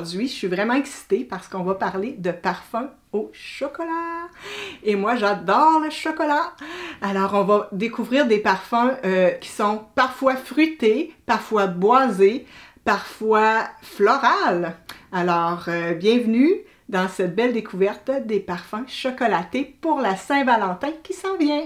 aujourd'hui, je suis vraiment excitée parce qu'on va parler de parfum au chocolat. Et moi, j'adore le chocolat. Alors, on va découvrir des parfums qui sont parfois fruités, parfois boisés, parfois florales. Alors, bienvenue dans cette belle découverte des parfums chocolatés pour la Saint-Valentin qui s'en vient.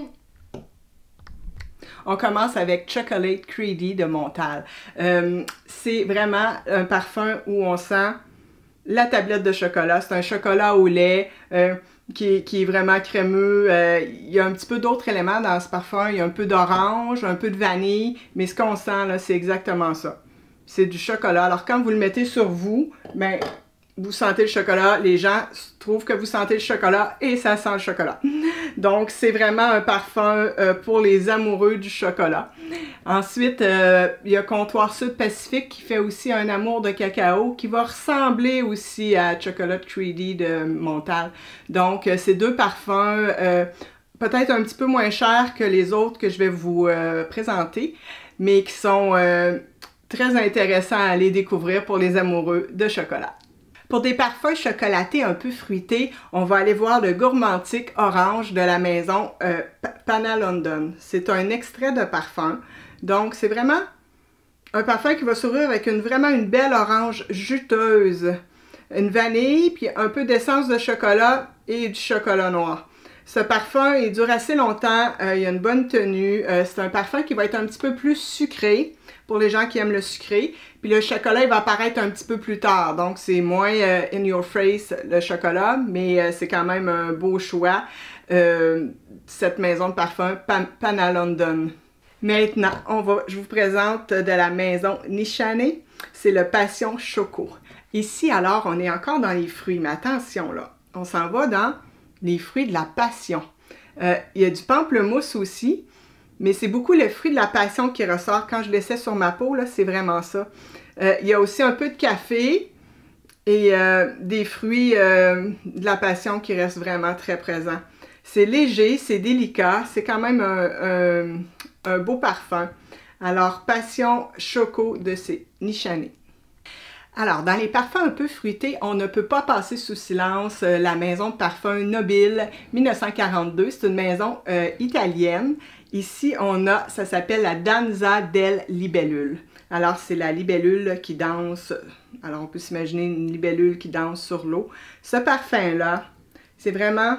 On commence avec Chocolate Creedy de Montal. C'est vraiment un parfum où on sent la tablette de chocolat. C'est un chocolat au lait qui est vraiment crémeux. Il y a un petit peu d'autres éléments dans ce parfum. Il y a un peu d'orange, un peu de vanille, mais ce qu'on sent là, c'est exactement ça. C'est du chocolat. Alors quand vous le mettez sur vous, ben, vous sentez le chocolat, les gens trouvent que vous sentez le chocolat et ça sent le chocolat. Donc, c'est vraiment un parfum pour les amoureux du chocolat. Ensuite, il y a Comptoir Sud Pacifique qui fait aussi un amour de cacao qui va ressembler aussi à Chocolate Creedy de Montal. Donc, ces deux parfums, peut-être un petit peu moins chers que les autres que je vais vous présenter, mais qui sont très intéressants à aller découvrir pour les amoureux de chocolat. Pour des parfums chocolatés un peu fruités, on va aller voir le Gourmantique Orange de la maison Panna London. C'est un extrait de parfum. Donc, c'est vraiment un parfum qui va s'ouvrir avec vraiment une belle orange juteuse. Une vanille, puis un peu d'essence de chocolat et du chocolat noir. Ce parfum, il dure assez longtemps, il a une bonne tenue. C'est un parfum qui va être un petit peu plus sucré pour les gens qui aiment le sucré. Puis le chocolat, il va apparaître un petit peu plus tard. Donc, c'est moins in your face le chocolat, mais c'est quand même un beau choix. Cette maison de parfum Panna London. Maintenant, je vous présente de la maison Nishane. C'est le Passion Choco. Ici, alors, on est encore dans les fruits. Mais attention, là, on s'en va dans les fruits de la passion. Il y a du pamplemousse aussi. Mais c'est beaucoup le fruit de la passion qui ressort. Quand je l'essaie sur ma peau, là, c'est vraiment ça. Il y a aussi un peu de café et des fruits de la passion qui restent vraiment très présents. C'est léger, c'est délicat, c'est quand même un beau parfum. Alors, Passion Choco de chez Nishane. Alors, dans les parfums un peu fruités, on ne peut pas passer sous silence la maison de parfum Nobile 1942. C'est une maison italienne. Ici, ça s'appelle la Danza del Libellule. Alors, c'est la libellule qui danse. Alors, on peut s'imaginer une libellule qui danse sur l'eau. Ce parfum-là, c'est vraiment...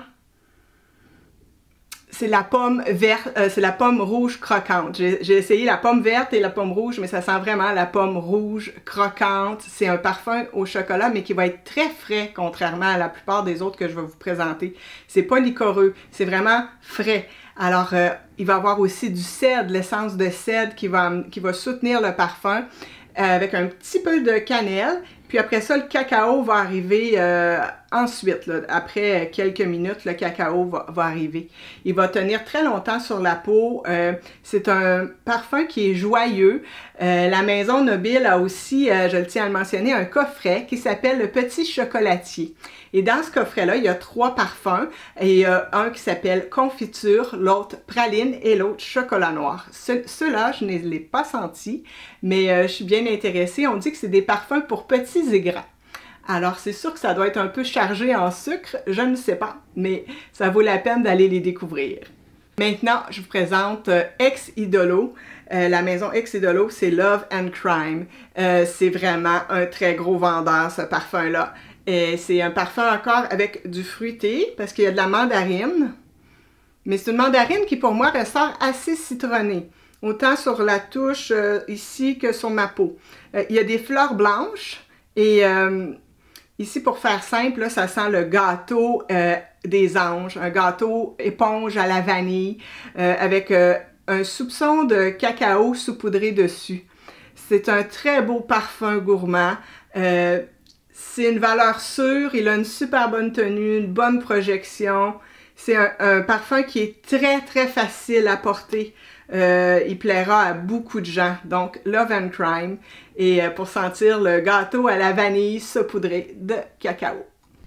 C'est la pomme verte, c'est la pomme rouge croquante. J'ai essayé la pomme verte et la pomme rouge, mais ça sent vraiment la pomme rouge croquante. C'est un parfum au chocolat, mais qui va être très frais, contrairement à la plupart des autres que je vais vous présenter. C'est pas liquoreux, c'est vraiment frais. Alors, il va y avoir aussi du cèdre, l'essence de cèdre qui va soutenir le parfum avec un petit peu de cannelle. Puis après ça, le cacao va arriver ensuite. Là, après quelques minutes, le cacao va arriver. Il va tenir très longtemps sur la peau. C'est un parfum qui est joyeux. La maison Nobile a aussi, je le tiens à le mentionner, un coffret qui s'appelle le Petit Chocolatier. Et dans ce coffret-là, il y a 3 parfums. Et un qui s'appelle Confiture, l'autre Praline et l'autre Chocolat Noir. Ceux-là, je ne les ai pas sentis, mais je suis bien intéressée. On dit que c'est des parfums pour petits et grands. Alors, c'est sûr que ça doit être un peu chargé en sucre, je ne sais pas, mais ça vaut la peine d'aller les découvrir. Maintenant, je vous présente Ex Idolo. La maison Ex Idolo, c'est Love and Crime. C'est vraiment un très gros vendeur, ce parfum-là. C'est un parfum encore avec du fruité, parce qu'il y a de la mandarine. Mais c'est une mandarine qui, pour moi, ressort assez citronnée. Autant sur la touche ici que sur ma peau. Il y a des fleurs blanches et ici, pour faire simple, là, ça sent le gâteau des anges, un gâteau éponge à la vanille avec un soupçon de cacao saupoudré dessus. C'est un très beau parfum gourmand. C'est une valeur sûre, il a une super bonne tenue, une bonne projection. C'est un parfum qui est très, très facile à porter. Il plaira à beaucoup de gens. Donc, Love and Crime. Et pour sentir le gâteau à la vanille saupoudré de cacao.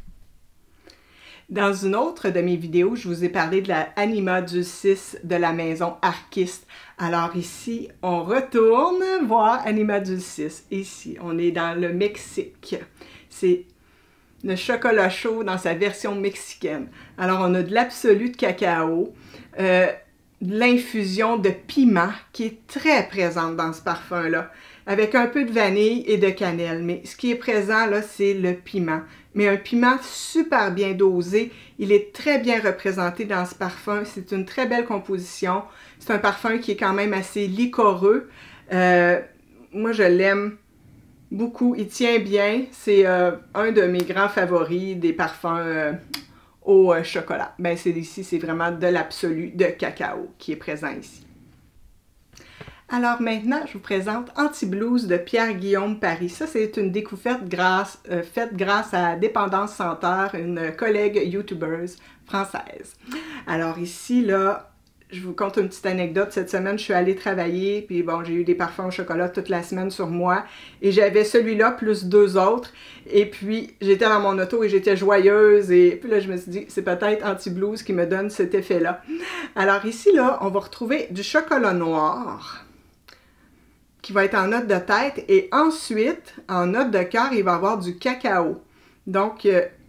Dans une autre de mes vidéos, je vous ai parlé de la Anima Dulcis de la maison Arquiste. Alors ici, on retourne voir Anima Dulcis. Ici, on est dans le Mexique. C'est le chocolat chaud dans sa version mexicaine. Alors, on a de l'absolu de cacao, de l'infusion de piment qui est très présente dans ce parfum-là, avec un peu de vanille et de cannelle. Mais ce qui est présent, là, c'est le piment. Mais un piment super bien dosé. Il est très bien représenté dans ce parfum. C'est une très belle composition. C'est un parfum qui est quand même assez liquoreux. Moi, je l'aime beaucoup. Il tient bien. C'est un de mes grands favoris des parfums au chocolat. Ben, ici, c'est vraiment de l'absolu de cacao qui est présent ici. Alors maintenant, je vous présente Anti-Blues de Pierre-Guillaume Paris. Ça, c'est une découverte faite grâce à Dépendance Senteur, une collègue youtubeuse française. Alors ici, là, je vous conte une petite anecdote. Cette semaine, je suis allée travailler, puis bon, j'ai eu des parfums au chocolat toute la semaine sur moi. Et j'avais celui-là plus 2 autres. Et puis, j'étais dans mon auto et j'étais joyeuse. Et puis là, je me suis dit, c'est peut-être Anti-Blues qui me donne cet effet-là. Alors ici, là, on va retrouver du chocolat noir qui va être en note de tête, et ensuite, en note de cœur, il va y avoir du cacao. Donc,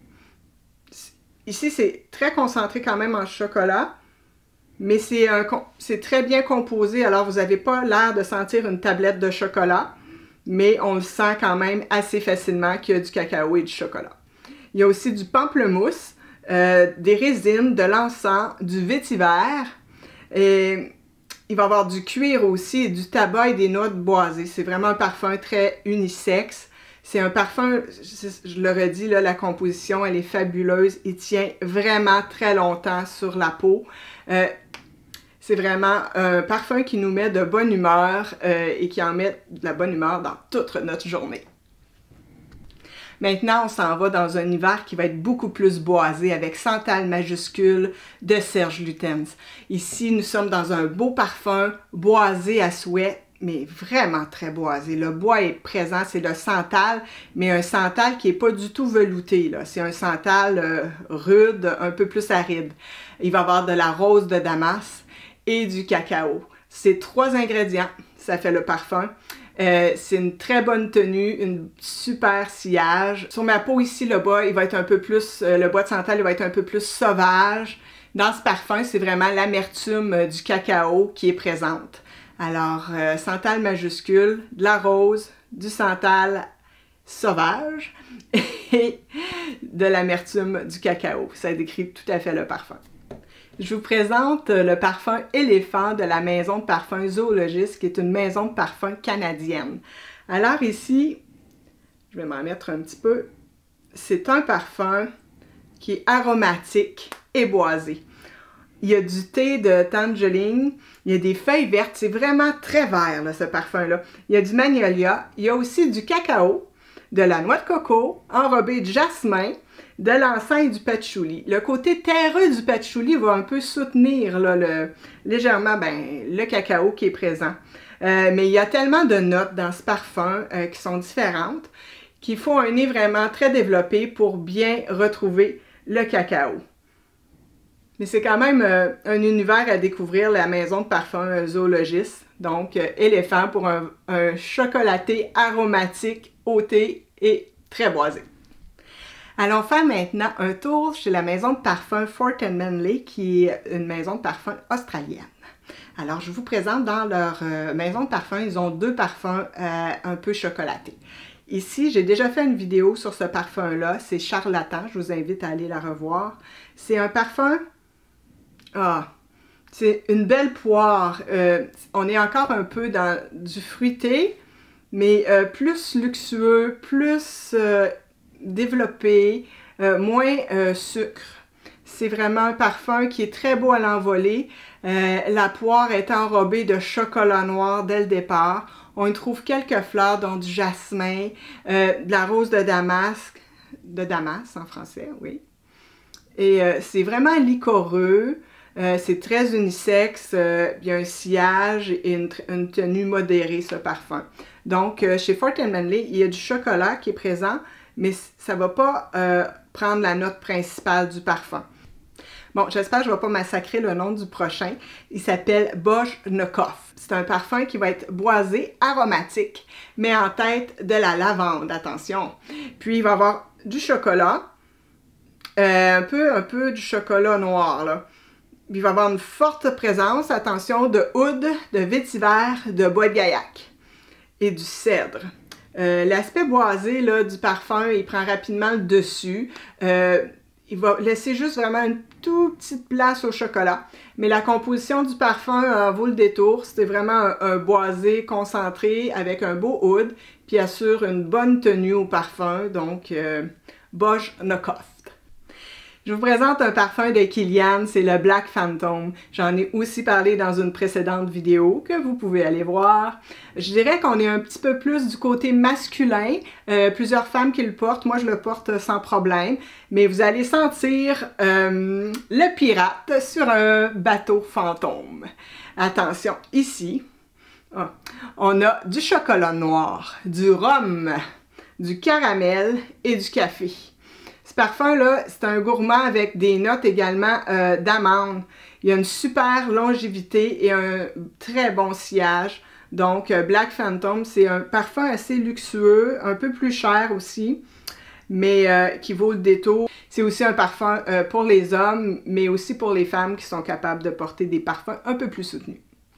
ici, c'est très concentré quand même en chocolat, mais c'est très bien composé, alors vous n'avez pas l'air de sentir une tablette de chocolat, mais on le sent quand même assez facilement qu'il y a du cacao et du chocolat. Il y a aussi du pamplemousse, des résines, de l'encens, du vétiver, et il va y avoir du cuir aussi, et du tabac et des notes boisées. C'est vraiment un parfum très unisexe. C'est un parfum, je le redis, là, la composition, elle est fabuleuse. Il tient vraiment très longtemps sur la peau. C'est vraiment un parfum qui nous met de bonne humeur et qui en met de la bonne humeur dans toute notre journée. Maintenant, on s'en va dans un hiver qui va être beaucoup plus boisé avec Santal majuscule de Serge Lutens. Ici, nous sommes dans un beau parfum boisé à souhait, mais vraiment très boisé. Le bois est présent, c'est le santal, mais un santal qui n'est pas du tout velouté. C'est un santal rude, un peu plus aride. Il va y avoir de la rose de Damas et du cacao. Ces 3 ingrédients, ça fait le parfum. C'est une très bonne tenue, une super sillage. Sur ma peau ici, le bois, il va être un peu plus, le bois de santal, il va être un peu plus sauvage. Dans ce parfum, c'est vraiment l'amertume du cacao qui est présente. Alors, santal majuscule, de la rose, du santal sauvage et de l'amertume du cacao. Ça décrit tout à fait le parfum. Je vous présente le parfum Éléphant de la maison de parfum Zoologist, qui est une maison de parfum canadienne. Alors ici, je vais m'en mettre un petit peu, c'est un parfum qui est aromatique et boisé. Il y a du thé de tangerine, il y a des feuilles vertes, c'est vraiment très vert là, ce parfum-là. Il y a du magnolia, il y a aussi du cacao, de la noix de coco, enrobé de jasmin, de l'encens et du patchouli. Le côté terreux du patchouli va un peu soutenir là, légèrement le cacao qui est présent. Mais il y a tellement de notes dans ce parfum qui sont différentes qu'il faut un nez vraiment très développé pour bien retrouver le cacao. Mais c'est quand même un univers à découvrir, la maison de parfum Zoologist. Donc, Éléphant pour un chocolaté aromatique au thé et très boisé. Allons faire maintenant un tour chez la maison de parfum Fort & Manley, qui est une maison de parfum australienne. Alors, je vous présente dans leur maison de parfum, ils ont 2 parfums un peu chocolatés. Ici, j'ai déjà fait une vidéo sur ce parfum-là, c'est Charlatan, je vous invite à aller la revoir. C'est un parfum, c'est une belle poire, on est encore un peu dans du fruité, mais plus luxueux, plus développé, moins sucre. C'est vraiment un parfum qui est très beau à l'envolée. La poire est enrobée de chocolat noir dès le départ. On y trouve quelques fleurs, dont du jasmin, de la rose de Damas en français, oui. Et c'est vraiment liquoreux. C'est très unisexe, il y a un sillage et une tenue modérée, ce parfum. Donc, chez Fort & Manley, il y a du chocolat qui est présent, mais ça ne va pas prendre la note principale du parfum. Bon, j'espère que je ne vais pas massacrer le nom du prochain. Il s'appelle Bojnokov. C'est un parfum qui va être boisé, aromatique, mais en tête de la lavande, attention. Puis il va avoir du chocolat, un peu du chocolat noir, là. Il va avoir une forte présence, attention, de oud, de vétiver, de bois de gaillac et du cèdre. L'aspect boisé là, du parfum, il prend rapidement le dessus. Il va laisser juste vraiment une toute petite place au chocolat. Mais la composition du parfum vaut le détour. C'est vraiment un boisé concentré avec un beau oud, puis assure une bonne tenue au parfum. Donc, Bojnokov. Je vous présente un parfum de Kilian, c'est le Black Phantom. J'en ai aussi parlé dans une précédente vidéo que vous pouvez aller voir. Je dirais qu'on est un petit peu plus du côté masculin. Plusieurs femmes qui le portent, moi je le porte sans problème. Mais vous allez sentir le pirate sur un bateau fantôme. Attention, ici, on a du chocolat noir, du rhum, du caramel et du café. Ce parfum-là, c'est un gourmand avec des notes également d'amande. Il y a une super longévité et un très bon sillage. Donc, Black Phantom, c'est un parfum assez luxueux, un peu plus cher aussi, mais qui vaut le détour. C'est aussi un parfum pour les hommes, mais aussi pour les femmes qui sont capables de porter des parfums un peu plus soutenus.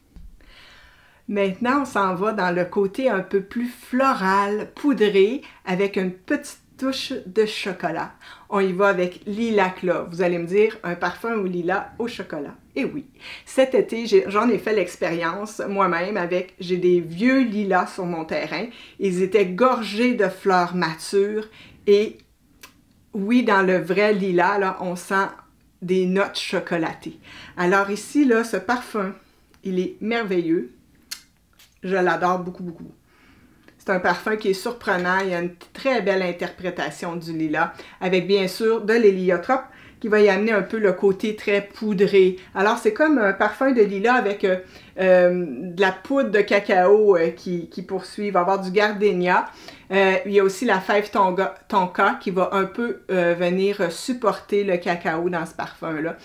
Maintenant, on s'en va dans le côté un peu plus floral, poudré, avec une petite touche de chocolat. On y va avec Lilac Love. Vous allez me dire, un parfum au lilas au chocolat. Et oui, cet été, j'en ai fait l'expérience moi-même avec, j'ai des vieux lilas sur mon terrain. Ils étaient gorgés de fleurs matures et oui, dans le vrai lilas, là, on sent des notes chocolatées. Alors ici, là, ce parfum, il est merveilleux. Je l'adore beaucoup, beaucoup. C'est un parfum qui est surprenant, il y a une très belle interprétation du lilas, avec bien sûr de l'héliotrope qui va y amener un peu le côté très poudré. Alors c'est comme un parfum de lilas avec de la poudre de cacao qui poursuit, il va y avoir du gardénia. Il y a aussi la fève tonka qui va un peu venir supporter le cacao dans ce parfum-là.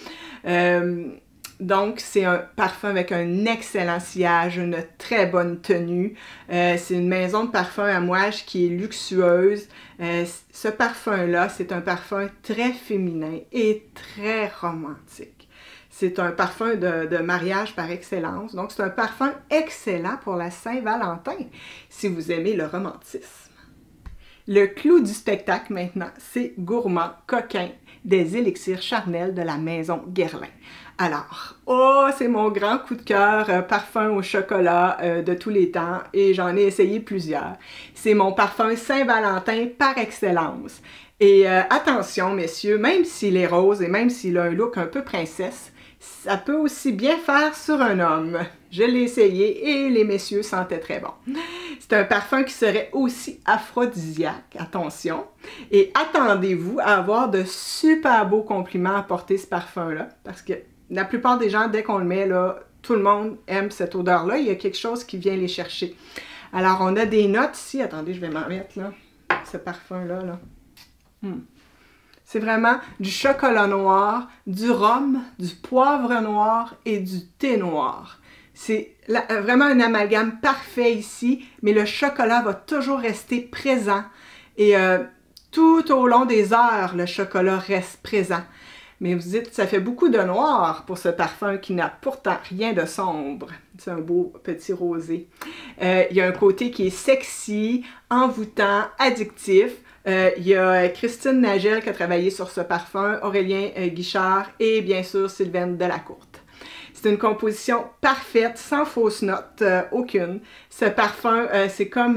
Donc, c'est un parfum avec un excellent sillage, une très bonne tenue. C'est une maison de parfum à mouage qui est luxueuse. Ce parfum-là, c'est un parfum très féminin et très romantique. C'est un parfum de mariage par excellence. Donc, c'est un parfum excellent pour la Saint-Valentin, si vous aimez le romantisme. Le clou du spectacle maintenant, c'est Gourmand Coquin des élixirs charnels de la maison Guerlain. Alors, c'est mon grand coup de cœur, parfum au chocolat de tous les temps et j'en ai essayé plusieurs. C'est mon parfum Saint-Valentin par excellence. Et attention messieurs, même s'il est rose et même s'il a un look un peu princesse, ça peut aussi bien faire sur un homme. Je l'ai essayé et les messieurs sentaient très bon. C'est un parfum qui serait aussi aphrodisiaque, attention. Et attendez-vous à avoir de super beaux compliments à porter ce parfum-là, parce que la plupart des gens, dès qu'on le met, là, tout le monde aime cette odeur-là. Il y a quelque chose qui vient les chercher. Alors, on a des notes ici. Attendez, je vais m'en mettre, là, ce parfum-là. Là. C'est vraiment du chocolat noir, du rhum, du poivre noir et du thé noir. C'est vraiment un amalgame parfait ici, mais le chocolat va toujours rester présent. Et tout au long des heures, le chocolat reste présent. Mais vous dites, ça fait beaucoup de noir pour ce parfum qui n'a pourtant rien de sombre. C'est un beau petit rosé. Il y a un côté qui est sexy, envoûtant, addictif. Il y a Christine Nagel qui a travaillé sur ce parfum, Aurélien Guichard et bien sûr Sylvaine Delacourte. C'est une composition parfaite, sans fausse note, aucune. Ce parfum, c'est comme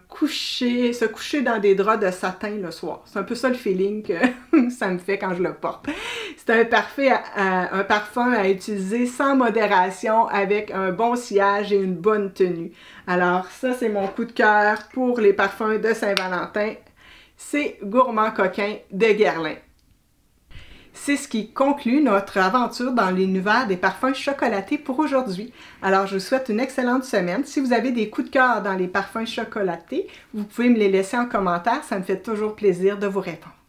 se coucher dans des draps de satin le soir. C'est un peu ça le feeling que ça me fait quand je le porte. C'est un parfum à utiliser sans modération, avec un bon sillage et une bonne tenue. Alors ça, c'est mon coup de cœur pour les parfums de Saint-Valentin. C'est Gourmand Coquin de Guerlain. C'est ce qui conclut notre aventure dans l'univers des parfums chocolatés pour aujourd'hui. Alors, je vous souhaite une excellente semaine. Si vous avez des coups de cœur dans les parfums chocolatés, vous pouvez me les laisser en commentaire. Ça me fait toujours plaisir de vous répondre.